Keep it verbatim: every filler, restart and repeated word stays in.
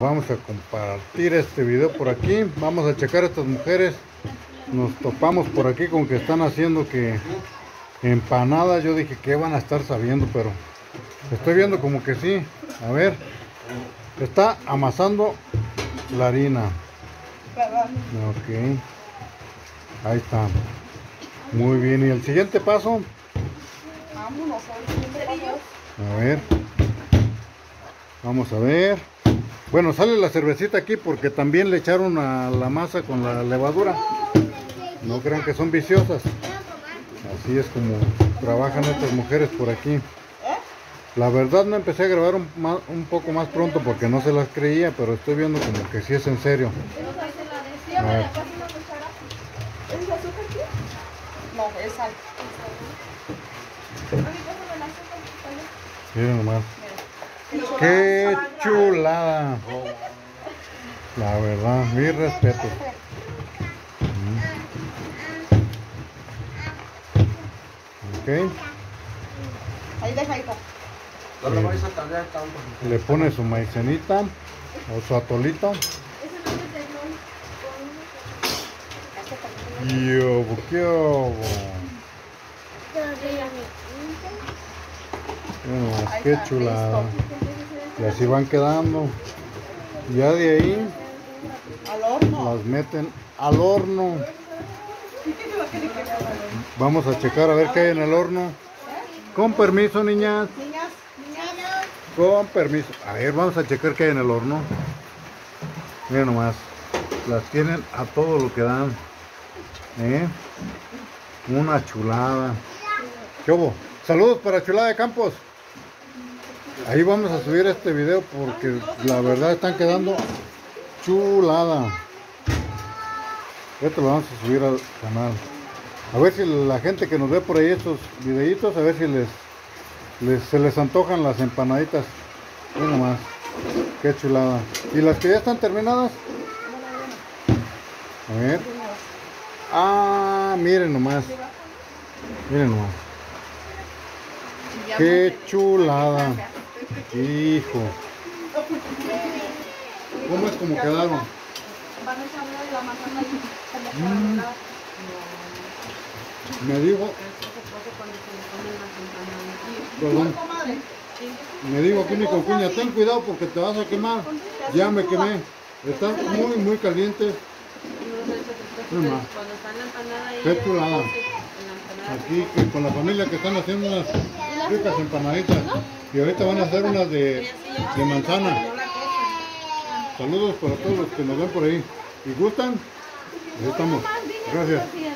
Vamos a compartir este video por aquí. Vamos a checar a estas mujeres. Nos topamos por aquí con que están haciendo que empanadas. Yo dije que van a estar sabiendo, pero estoy viendo como que sí. A ver, está amasando la harina. Ok, ahí está. Muy bien, y el siguiente paso. A ver, vamos a ver. Bueno, sale la cervecita aquí porque también le echaron a la masa con la levadura. No crean que son viciosas. Así es como trabajan estas mujeres por aquí. La verdad no empecé a grabar un, más, un poco más pronto porque no se las creía, pero estoy viendo como que sí es en serio. A ver. No, es sal. Miren nomás. ¡Qué chulada! La verdad, mi respeto. Ok. Ahí deja, hijo. Le pone su maicenita o su atolito. Yo, ¿qué hago? Bueno, qué chulada. Y así van quedando. Ya de ahí Al horno. las meten al horno. Vamos a checar a ver qué hay en el horno. Con permiso, niñas. Niñas, niñas. Con permiso. A ver, vamos a checar qué hay en el horno. Miren nomás. Las tienen a todo lo que dan. ¿Eh? Una chulada. ¿Qué hubo? Saludos para Chulada de Campos. Ahí vamos a subir este video porque la verdad están quedando chulada. Esto lo vamos a subir al canal. A ver si la gente que nos ve por ahí estos videitos, a ver si les, les se les antojan las empanaditas. Miren nomás. Qué chulada. ¿Y las que ya están terminadas? A ver. Ah, miren nomás. Miren nomás. Qué chulada. Hijo. ¿Cómo es como quedaron? Mm. Me dijo. Perdón. Me dijo aquí mi concuña, ten cuidado porque te vas a quemar. Ya me quemé. Están muy, muy calientes. Qué chulada. Aquí que con la familia que están haciendo unas ricas empanaditas. Y ahorita van a hacer unas de, de manzana. Saludos para todos los que nos ven por ahí. ¿Y gustan? Ahí estamos. Gracias.